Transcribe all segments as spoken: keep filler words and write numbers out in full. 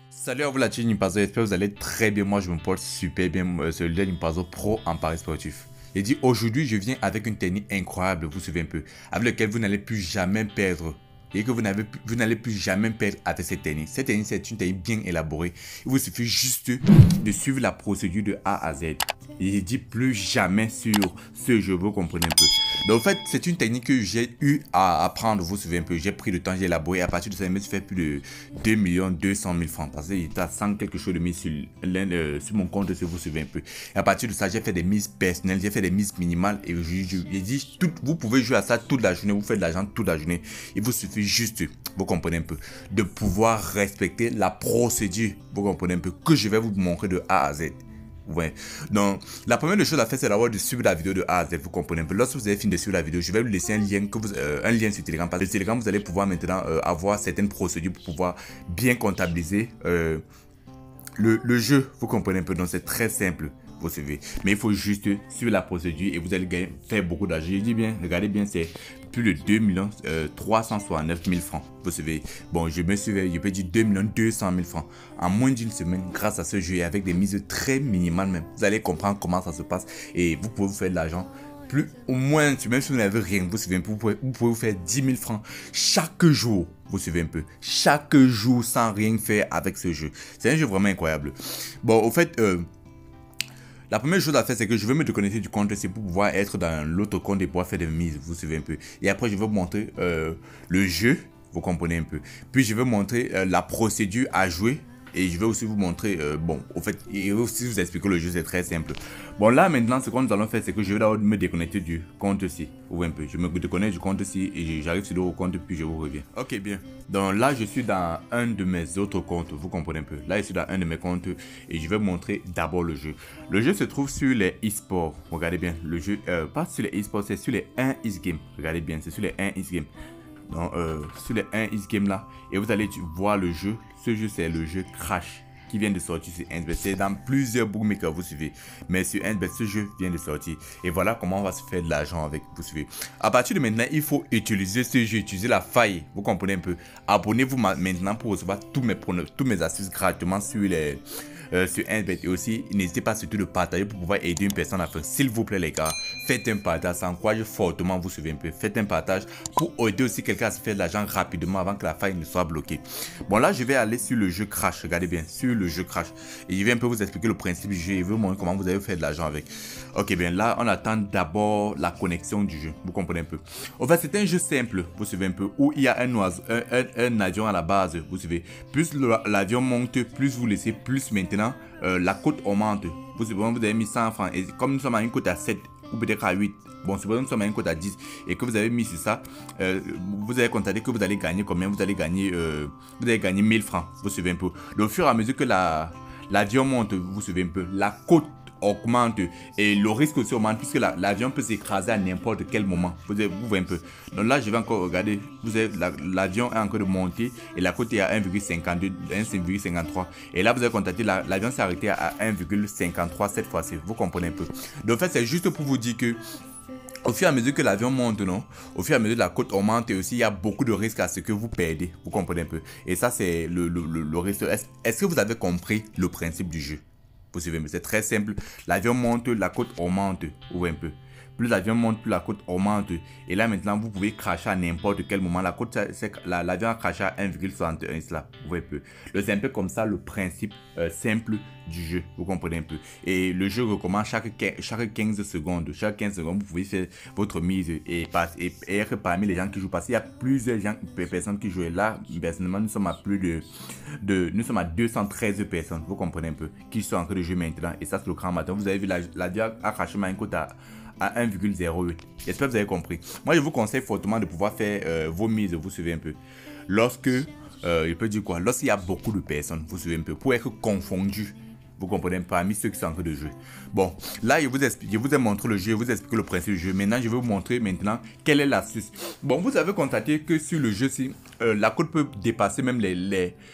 Salut à vous la team Nimpazo, j'espère que vous allez très bien. Moi je me porte super bien, euh, c'est le Nimpazo Pro en Paris sportif. Et dit aujourd'hui je viens avec une technique incroyable, vous suivez un peu, avec laquelle vous n'allez plus jamais perdre. Et que vous n'allez plus, vous n'allez plus jamais perdre avec cette technique. Cette technique c'est une technique bien élaborée. Il vous suffit juste de suivre la procédure de A à Z. Et je dis plus jamais sur ce jeu, vous comprenez un peu. Donc en fait, c'est une technique que j'ai eu à apprendre, vous vous souvenez un peu. J'ai pris le temps, j'ai élaboré. À partir de ça, je me suis fait plus de deux millions deux cent mille francs. Parce qu'il était à cent quelque chose de mis sur, euh, sur mon compte, si vous vous souvenez un peu. Et à partir de ça, j'ai fait des mises personnelles, j'ai fait des mises minimales. Et j'ai dit, tout, vous pouvez jouer à ça toute la journée, vous faites de l'argent toute la journée. Il vous suffit juste, vous comprenez un peu, de pouvoir respecter la procédure, vous comprenez un peu, que je vais vous montrer de A à Z. Ouais. Donc, la première chose à faire, c'est d'abord de suivre la vidéo de A à Z. Vous comprenez un peu. Lorsque vous avez fini de suivre la vidéo, je vais vous laisser un lien, que vous, euh, un lien sur Telegram. Parce que sur Telegram, vous allez pouvoir maintenant euh, avoir certaines procédures pour pouvoir bien comptabiliser euh, le, le jeu. Vous comprenez un peu. Donc, c'est très simple. Vous savez. Mais il faut juste suivre la procédure et vous allez gagner, faire beaucoup d'argent. Je dis bien, regardez bien, c'est plus de deux millions trois cent soixante-neuf mille francs. Vous savez, bon, je me suis, je peux dire deux millions deux cent mille francs en moins d'une semaine grâce à ce jeu et avec des mises très minimales même. Vous allez comprendre comment ça se passe et vous pouvez vous faire de l'argent. Plus au moins, même si vous n'avez rien, vous savez, vous pouvez, vous pouvez vous faire dix mille francs chaque jour. Vous suivez un peu. Chaque jour sans rien faire avec ce jeu. C'est un jeu vraiment incroyable. Bon, au fait, euh, la première chose à faire, c'est que je vais me déconnecter du compte, c'est pour pouvoir être dans l'autre compte et pouvoir faire des mises, vous suivez un peu. Et après, je vais vous montrer euh, le jeu, vous comprenez un peu. Puis, je vais vous montrer euh, la procédure à jouer. Et je vais aussi vous montrer, euh, bon, au fait, et aussi vous expliquer le jeu, c'est très simple. Bon, là, maintenant, ce que nous allons faire, c'est que je vais d'abord me déconnecter du compte-ci. Vous voyez un peu, je me déconnecte du compte-ci et j'arrive sur le compte, puis je vous reviens. Ok, bien. Donc là, je suis dans un de mes autres comptes, vous comprenez un peu. Là, je suis dans un de mes comptes et je vais vous montrer d'abord le jeu. Le jeu se trouve sur les e-sports. Regardez bien, le jeu, euh, pas sur les e-sports, c'est sur les un e-game. Regardez bien, c'est sur les un e-game. Donc, euh, sur les un e-game là, et vous allez voir le jeu. Ce jeu, c'est le jeu Crash qui vient de sortir sur un bet. C'est dans plusieurs bookmakers, vous suivez. Mais sur un bet, ce jeu vient de sortir. Et voilà comment on va se faire de l'argent avec, vous suivez. À partir de maintenant, il faut utiliser ce jeu, utiliser la faille. Vous comprenez un peu. Abonnez-vous maintenant pour recevoir tous mes, tous mes astuces gratuitement sur les... Euh, sur un bet. Et aussi, n'hésitez pas surtout de partager pour pouvoir aider une personne à faire. S'il vous plaît, les gars, faites un partage. Ça encourage fortement, vous suivez un peu. Faites un partage pour aider aussi quelqu'un à se faire de l'argent rapidement avant que la faille ne soit bloquée. Bon, là, je vais aller sur le jeu Crash. Regardez bien, sur le jeu Crash. Et je vais un peu vous expliquer le principe du jeu et vous montrer comment vous allez faire de l'argent avec. Ok, bien, là, on attend d'abord la connexion du jeu. Vous comprenez un peu. En fait, c'est un jeu simple, vous suivez un peu, où il y a un oiseau, un, un, un avion à la base, vous suivez. Plus l'avion monte, plus vous laissez, plus maintenant. Euh, la cote augmente. Vous, vous avez mis cent francs. Et comme nous sommes à une cote à sept ou peut-être à huit, bon, supposons que nous sommes à une cote à dix et que vous avez mis sur ça, euh, vous allez constater que vous allez gagner combien? Vous allez gagner, euh, vous allez gagner mille francs. Vous suivez un peu. Donc, au fur et à mesure que l'avion la, monte, vous suivez un peu, la cote augmente et le risque aussi augmente puisque l'avion la, peut s'écraser à n'importe quel moment. Vous, avez, vous voyez un peu. Donc là, je vais encore regarder. Vous avez l'avion la, est encore de monter et la cote est à un virgule cinquante-deux, un virgule cinquante-trois. Et là, vous avez constaté l'avion la, s'est arrêté à un virgule cinquante-trois cette fois-ci. Vous comprenez un peu. Donc en fait, c'est juste pour vous dire que au fur et à mesure que l'avion monte, non, au fur et à mesure que la côte augmente, et aussi il y a beaucoup de risques à ce que vous perdez. Vous comprenez un peu. Et ça, c'est le, le, le, le risque. Est-ce est que vous avez compris le principe du jeu? Vous suivez, mais c'est très simple. L'avion monte, la côte augmente. Vous voyez un peu. Plus l'avion monte, plus la côte augmente. Et là maintenant, vous pouvez cracher à n'importe quel moment. La côte, l'avion la, a craché à un virgule soixante et un. Là, vous voyez un peu. C'est un peu comme ça le principe euh, simple du jeu. Vous comprenez un peu. Et le jeu recommence chaque, chaque quinze secondes. Chaque quinze secondes, vous pouvez faire votre mise et, et, et être parmi les gens qui jouent. Parce qu'il y a plusieurs gens, personnes qui jouent. Là, personnellement, nous sommes à plus de, de nous sommes à deux cent treize personnes. Vous comprenez un peu. Qui sont en train de jouer maintenant. Et ça, c'est le grand matin. Vous avez vu, l'avion a craché à une côte à à un virgule zéro huit. J'espère que vous avez compris. Moi, je vous conseille fortement de pouvoir faire euh, vos mises, vous suivez un peu. Lorsque, euh, je peux dire quoi, lorsqu'il y a beaucoup de personnes, vous suivez un peu, pour être confondu, vous comprenez, parmi ceux qui sont en train de jouer. Bon, là, je vous, explique, je vous ai montré le jeu, je vous explique le principe du jeu. Maintenant, je vais vous montrer maintenant quelle est l'astuce. Bon, vous avez constaté que sur le jeu, si euh, la cote peut dépasser même les... les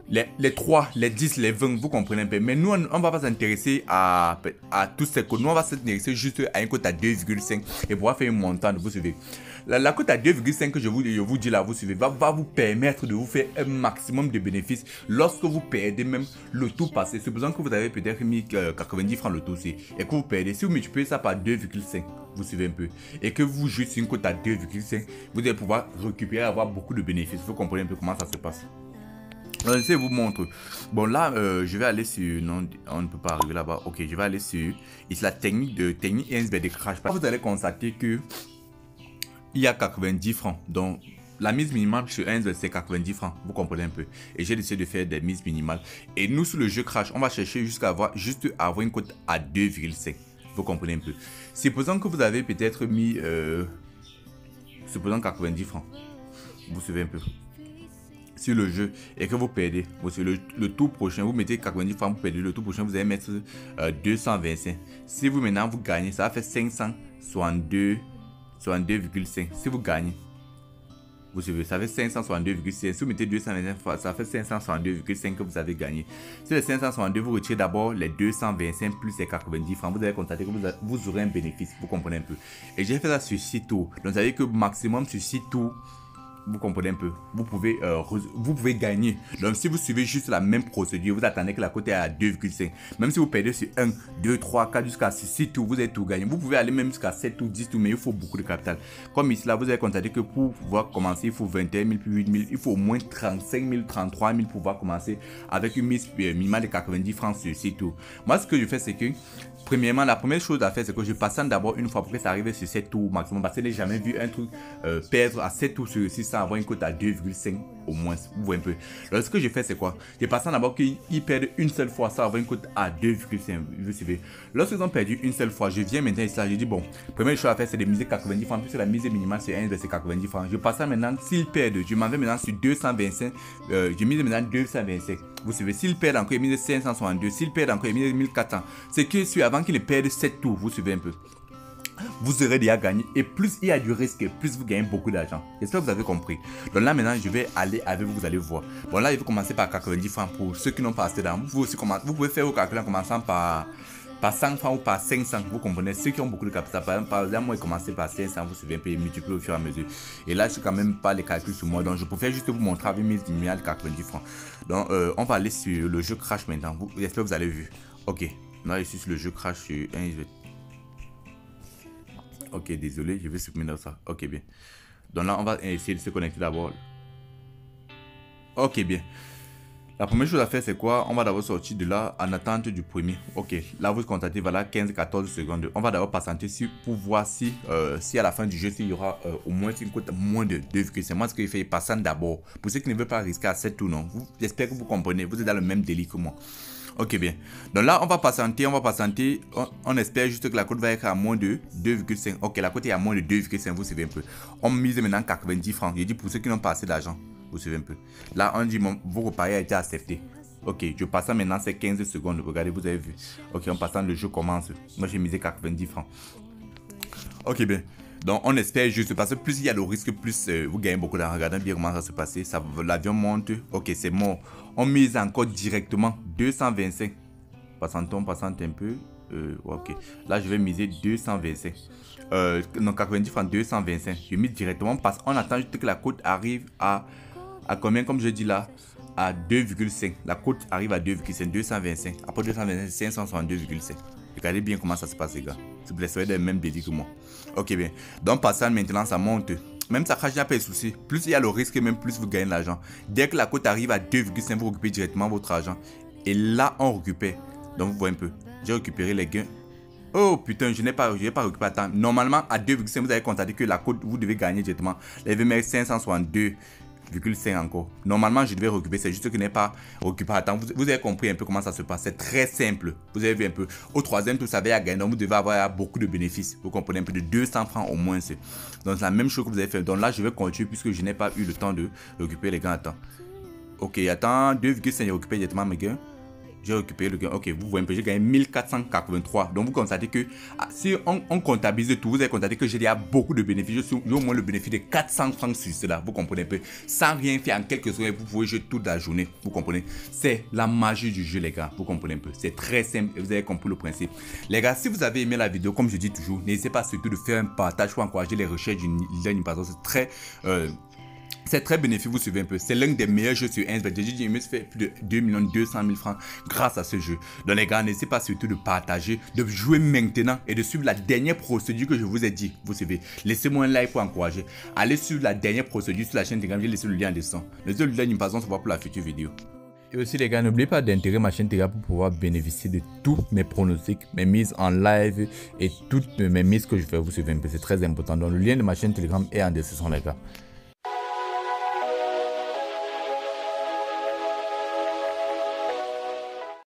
Les, les trois, les dix, les vingt, vous comprenez un peu. Mais nous, on ne va pas s'intéresser à, à tous ces codes. Nous, on va s'intéresser juste à une cote à deux virgule cinq et pouvoir faire un montant, vous suivez. La, la cote à deux virgule cinq que je vous, je vous dis là, vous suivez, va, va vous permettre de vous faire un maximum de bénéfices lorsque vous perdez même le tout passé. Supposons que vous avez peut-être mis euh, quatre-vingt-dix francs le tout aussi et que vous perdez. Si vous multipliez ça par deux virgule cinq, vous suivez un peu, et que vous jouez sur une cote à deux virgule cinq, vous allez pouvoir récupérer, avoir beaucoup de bénéfices. Vous comprenez un peu comment ça se passe. Alors, je vous montre. Bon, là, euh, je vais aller sur... Non, on ne peut pas arriver là-bas. Ok, je vais aller sur... Ici, la technique de technique I N S B de crash. Vous allez constater que il y a quatre-vingt-dix francs. Donc, la mise minimale sur I N S B, c'est quatre-vingt-dix francs. Vous comprenez un peu. Et j'ai décidé de faire des mises minimales. Et nous, sur le jeu crash, on va chercher jusqu'à avoir, juste avoir une cote à deux virgule cinq. Vous comprenez un peu. Supposons que vous avez peut-être mis... Euh, supposons quatre-vingt-dix francs. Vous suivez un peu. Sur le jeu et que vous perdez, le, le tour prochain, vous mettez quatre-vingt-dix francs, vous perdez, le tour prochain, vous allez mettre euh, deux cent vingt-cinq. Si vous maintenant vous gagnez, ça va faire cinq cent soixante-deux virgule cinq. Si vous gagnez, vous savez, ça fait cinq cent soixante-deux virgule cinq. Si vous mettez deux cent vingt-cinq, ça fait cinq cent soixante-deux virgule cinq que vous avez gagné. Sur les cinq cent soixante-deux, vous retirez d'abord les deux cent vingt-cinq plus les quatre-vingt-dix francs. Vous allez constater que vous, avez, vous aurez un bénéfice. Vous comprenez un peu. Et j'ai fait ça sur six tours. Donc, ça veut dire que maximum sur six tours, vous comprenez un peu, vous pouvez, euh, vous pouvez gagner. Donc si vous suivez juste la même procédure, vous attendez que la cote est à deux virgule cinq. Même si vous perdez sur un, deux, trois, quatre jusqu'à six tours, vous allez tout gagner. Vous pouvez aller même jusqu'à sept tours, dix tours, mais il faut beaucoup de capital. Comme ici là, vous allez constater que pour pouvoir commencer, il faut vingt et un mille puis huit mille. Il faut au moins trente-cinq mille, trente-trois mille pour pouvoir commencer avec une mise minimale de quatre-vingt-dix francs sur six tours. Moi, ce que je fais, c'est que premièrement, la première chose à faire, c'est que je passe d'abord une fois pour que ça arrive sur sept tours maximum. Parce que je n'ai jamais vu un truc euh, perdre à sept tours sur six sans avoir une cote à deux virgule cinq au moins. Vous voyez un peu. Alors, ce que je fais, c'est quoi? Je passe d'abord qu'ils perdent une seule fois sans avoir une cote à deux virgule cinq. Vous suivez? Lorsqu'ils ont perdu une seule fois, je viens maintenant ici, là, je dis bon, première chose à faire, c'est de miser quatre-vingt-dix francs. Puisque la mise minimale, c'est un, c'est quatre-vingt-dix francs. Je passe maintenant, s'ils perdent, je m'en vais maintenant sur deux cent vingt-cinq. Euh, je mise maintenant deux cent vingt-cinq. Vous savez, s'il perd encore, il mise cinq cent soixante-deux. S'il perd encore, il mise mille quatre cents. C'est que sur avant qu'il perde sept tours, vous suivez un peu. Vous aurez déjà gagné. Et plus il y a du risque, plus vous gagnez beaucoup d'argent. J'espère que vous avez compris. Donc là, maintenant, je vais aller avec vous, vous allez voir. Bon, là, il faut commencer par quatre-vingt-dix francs pour ceux qui n'ont pas assez d'argent. Vous pouvez aussi commencer. Vous pouvez faire vos calculs en commençant par, par cent francs ou par cinq cents. Vous comprenez. Ceux qui ont beaucoup de capital, par exemple, par exemple moi, commencer par cinq cents, vous suivez un peu et multiplier au fur et à mesure. Et là, je suis quand même pas les calculs sur moi. Donc, je préfère juste vous montrer avec mes de quatre-vingt-dix francs. Donc, euh, on va aller sur le jeu Crash maintenant. J'espère que vous avez vu. Ok. Là, je suis sur le jeu Crash sur un. Ok, désolé, je vais supprimer ça. Ok, bien. Donc là, on va essayer de se connecter d'abord. Ok, bien. La première chose à faire, c'est quoi? On va d'abord sortir de là en attente du premier. Ok, là, vous constatez, voilà, quinze à quatorze secondes. On va d'abord patienter pour voir si, euh, si à la fin du jeu, il y aura euh, au moins une cote moins de deux virgule cinq. C'est moi ce que je fais, passant d'abord. Pour ceux qui ne veulent pas risquer à sept tours, non. J'espère que vous comprenez. Vous êtes dans le même délit que moi. Ok, bien. Donc là, on va patienter, on va patienter. On, on espère juste que la cote va être à moins de deux virgule cinq. Ok, la cote est à moins de deux virgule cinq, vous savez un peu. On mise maintenant quatre-vingt-dix francs. Je dis pour ceux qui n'ont pas assez d'argent, vous savez un peu. Là, on dit, mon, vos paris a été accepté. Ok, je passe maintenant, c'est quinze secondes. Regardez, vous avez vu. Ok, en passant, le jeu commence. Moi, j'ai misé quatre-vingt-dix francs. Ok, bien. Donc, on espère juste parce que plus il y a le risque, plus euh, vous gagnez beaucoup d'argent. Regardez bien comment ça se passe. L'avion monte. Ok, c'est mort. On mise encore directement deux cent vingt-cinq. Passantons, passante un peu. Euh, ok. Là, je vais miser deux cent vingt-cinq. Euh, non, quatre-vingt-dix francs, deux cent vingt-cinq. Je mise directement parce qu'on attend juste que la cote arrive à, à combien, comme je dis là, à deux virgule cinq. La cote arrive à deux virgule cinq, deux cent vingt-cinq. Après deux cent vingt-cinq, cinq cent soixante-deux virgule cinq. Regardez bien comment ça se passe, les gars. Si vous laissez des mêmes délits que moi. Ok, bien. Donc, passant maintenant, ça monte. Même ça crache, il n'y a pas de souci. Plus il y a le risque, même plus vous gagnez de l'argent. Dès que la cote arrive à deux virgule cinq, vous récupérez directement votre argent. Et là, on récupère. Donc, vous voyez un peu. J'ai récupéré les gains. Oh putain, je n'ai pas, je n'ai pas récupéré. Attends. Normalement, à deux virgule cinq, vous avez constaté que la cote, vous devez gagner directement. Là, je vais mettre cinq cent soixante-deux virgule cinq encore. Normalement, je devais récupérer. C'est juste que je n'ai pas récupéré. Attends, vous, vous avez compris un peu comment ça se passe. C'est très simple. Vous avez vu un peu. Au troisième, tout ça va gagner. Donc, vous devez avoir beaucoup de bénéfices. Vous comprenez un peu de deux cents francs au moins. Donc, c'est la même chose que vous avez fait. Donc là, je vais continuer puisque je n'ai pas eu le temps de récupérer les gains. Attends. Ok, attends. deux virgule cinq, j'ai récupéré directement mes gains. j'ai récupéré le gain. Ok, vous voyez un peu, j'ai gagné mille quatre cent quatre-vingt-trois. Donc vous constatez que ah, si on, on comptabilise tout, vous allez constater que j'ai déjà beaucoup de bénéfices. J'ai au moins le bénéfice de quatre cents francs sur cela. Vous comprenez un peu. Sans rien faire en quelques heures, vous pouvez jouer toute la journée. Vous comprenez. C'est la magie du jeu, les gars. Vous comprenez un peu. C'est très simple et vous avez compris le principe. Les gars, si vous avez aimé la vidéo, comme je dis toujours, n'hésitez pas surtout de faire un partage pour encourager les recherches d'une ligne parce que c'est très... Euh, C'est très bénéfique, vous suivez un peu. C'est l'un des meilleurs jeux sur Innsbet. J'ai dit, il fait plus de deux millions deux cent mille francs grâce à ce jeu. Donc les gars, n'hésitez pas surtout de partager, de jouer maintenant et de suivre la dernière procédure que je vous ai dit. Vous suivez. Laissez-moi un like pour encourager. Allez suivre la dernière procédure sur la chaîne Telegram. J'ai laissé le lien en dessin. Laissez le lien d'une façon, on se voit pour la future vidéo. Et aussi les gars, n'oubliez pas d'intégrer ma chaîne Telegram pour pouvoir bénéficier de tous mes pronostics, mes mises en live et toutes mes mises que je fais. Vous suivez un peu, c'est très important. Donc le lien de ma chaîne Telegram est en description les gars.